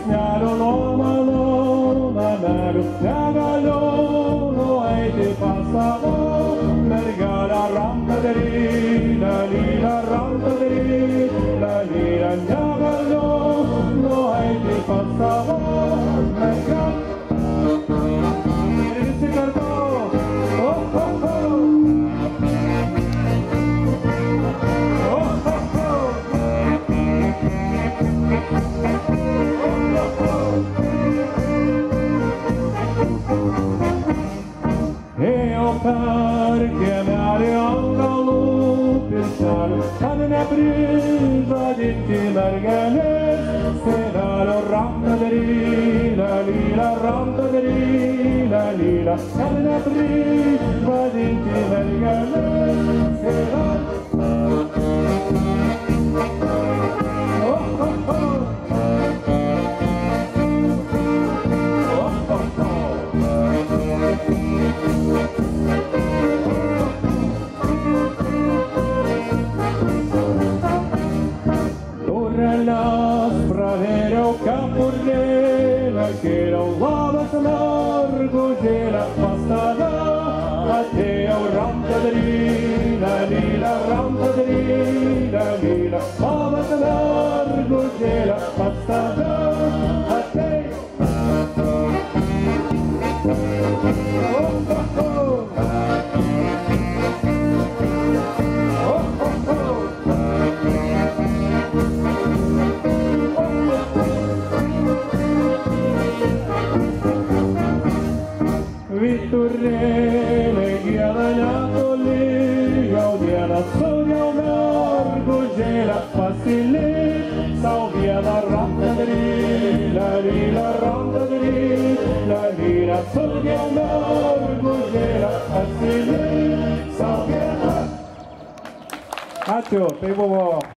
žingsnelių nuo mano namelių, negaliu nueiti pas savo mergelę. Ramtadary, lalila, ramtadary, lalila, negaliu nueiti pas savo mergelę. Ir visi kartu. Ėjo per kiemelį ant kalnų pirštelių, kad neprižadinti mergelės senelio. Ramtadary, lalila, ramtadary, lalila, kad neprižadinti mergelės senelio. Dureles pravėriau kepurėlę, kėliau labas mergužėlę, pas tave atėjau. Ramtadary, lalila, ramtadary, lalila, labas mergužėlę, pas tave atėjau. Vyturėlė gieda netoli, jau dieną sugiau mergužėlę, pasilik sau vieną. Ramtadary, lalila, ramtadary, lalila, sugiau mergužėlę, pasilik sau vieną. Ačiū, tai buvo